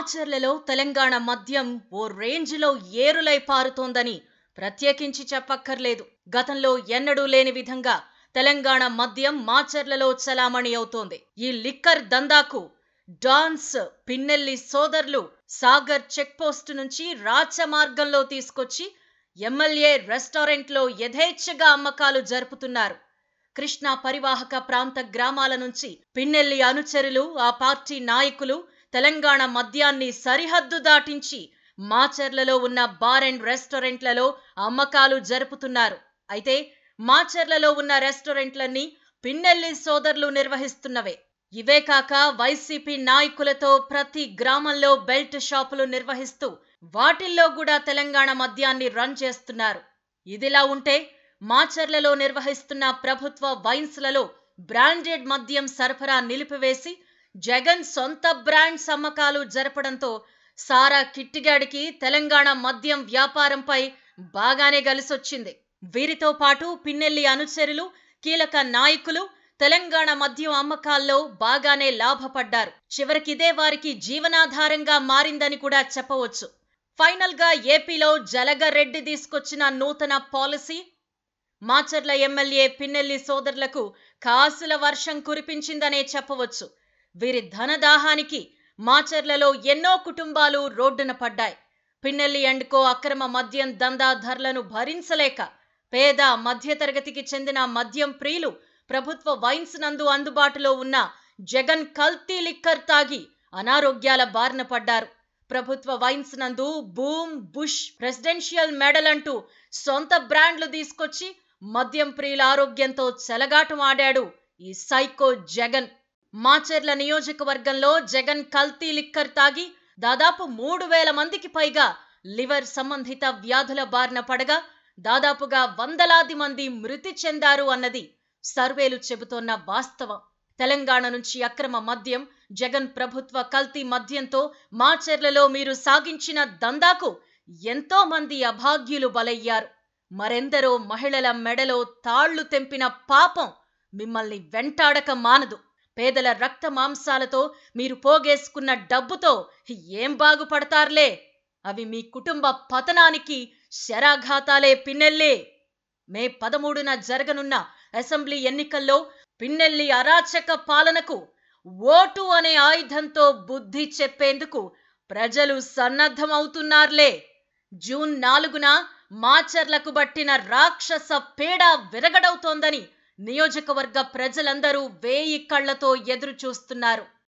మాచర్లలో తెలంగాణ మద్యం ఓ రేంజ్లో ఏరులై పారుతోందని ప్రత్యేకించి చెప్పక్కర్లేదు. గతంలో ఎన్నడూ లేని విధంగా తెలంగాణ మద్యం మాచర్లలో చలామణి అవుతోంది. ఈ లిక్కర్ దందాకు డాన్స్ పిన్నెల్లి సోదరులు సాగర్ చెక్ పోస్ట్ నుంచి రాచమార్గంలో తీసుకొచ్చి ఎమ్మెల్యే రెస్టారెంట్లో యథేచ్ఛగా అమ్మకాలు జరుపుతున్నారు. కృష్ణా పరివాహక ప్రాంత గ్రామాల నుంచి పిన్నెల్లి అనుచరులు, ఆ పార్టీ నాయకులు తెలంగాణ మద్యాన్ని సరిహద్దు దాటించి మాచర్లలో ఉన్న బార్ అండ్ రెస్టారెంట్లలో అమ్మకాలు జరుపుతున్నారు. అయితే మాచర్లలో ఉన్న రెస్టారెంట్లన్నీ పిన్నెల్లి సోదరులు నిర్వహిస్తున్నవే. ఇవే కాక వైసీపీ నాయకులతో ప్రతి గ్రామంలో బెల్ట్ షాపులు నిర్వహిస్తూ వాటిల్లో కూడా తెలంగాణ మద్యాన్ని రన్ చేస్తున్నారు. ఇదిలా ఉంటే మాచర్లలో నిర్వహిస్తున్న ప్రభుత్వ వైన్స్లలో బ్రాండెడ్ మద్యం సరఫరా నిలిపివేసి జగన్ సొంత బ్రాండ్స్ అమ్మకాలు జరపడంతో సారా కిట్టిగాడికి తెలంగాణ మద్యం వ్యాపారంపై బాగానే గలిసొచ్చింది. వీరితో పాటు పిన్నెల్లి అనుచరులు, కీలక నాయకులు తెలంగాణ మద్యం అమ్మకాల్లో బాగానే లాభపడ్డారు. చివరికిదే వారికి జీవనాధారంగా మారిందని కూడా చెప్పవచ్చు. ఫైనల్ గా ఏపీలో జలగరెడ్డి తీసుకొచ్చిన నూతన పాలసీ మాచర్ల ఎమ్మెల్యే పిన్నెల్లి సోదరులకు కాసుల వర్షం కురిపించిందనే చెప్పవచ్చు. వీరి ధనదాహానికి మాచర్లలో ఎన్నో కుటుంబాలు రోడ్డున పడ్డాయి. పిన్నెల్లి అండ్ కో అక్రమ మద్యం దందా ధరలను భరించలేక పేద మధ్యతరగతికి చెందిన మద్యం ప్రియులు ప్రభుత్వ వైన్స్ నందు అందుబాటులో ఉన్న జగన్ కల్తీ లిక్కర్ తాగి అనారోగ్యాల బారిన పడ్డారు. ప్రభుత్వ వైన్స్ నందు బూమ్, బుష్, ప్రెసిడెన్షియల్ మెడల్ అంటూ సొంత బ్రాండ్లు తీసుకొచ్చి మద్యం ప్రియుల ఆరోగ్యంతో చెలగాటం ఆడాడు ఈ సైకో జగన్. మాచర్ల నియోజకవర్గంలో జగన్ కల్తీ లిక్కర్ తాగి దాదాపు 3,000 మందికి పైగా లివర్ సంబంధిత వ్యాధుల బారిన పడగా దాదాపుగా వందలాది మంది మృతి చెందారు అన్నది సర్వేలు చెబుతోన్న వాస్తవం. తెలంగాణ నుంచి అక్రమ మద్యం, జగన్ ప్రభుత్వ కల్తీ మద్యంతో మాచర్లలో మీరు సాగించిన దందాకు ఎంతో మంది అభాగ్యులు బలయ్యారు. మరెందరో మహిళల మెడలో తాళ్లు తెంపిన పాపం మిమ్మల్ని వెంటాడక మానదు. పేదల రక్త మాంసాలతో మీరు పోగేసుకున్న డబ్బుతో ఏం బాగుపడతారులే. అవి మీ కుటుంబ పతనానికి శరాఘాతాలే పిన్నెల్లి. మే 13న జరగనున్న అసెంబ్లీ ఎన్నికల్లో పిన్నెల్లి అరాచక పాలనకు ఓటు అనే ఆయుధంతో బుద్ధి చెప్పేందుకు ప్రజలు సన్నద్ధమవుతున్నారులే. జూన్ 4న మాచర్లకు బట్టిన రాక్షస పీడ విరగడవుతోందని నియోజకవర్గ ప్రజలందరూ వేయి కళ్లతో ఎదురు చూస్తున్నారు.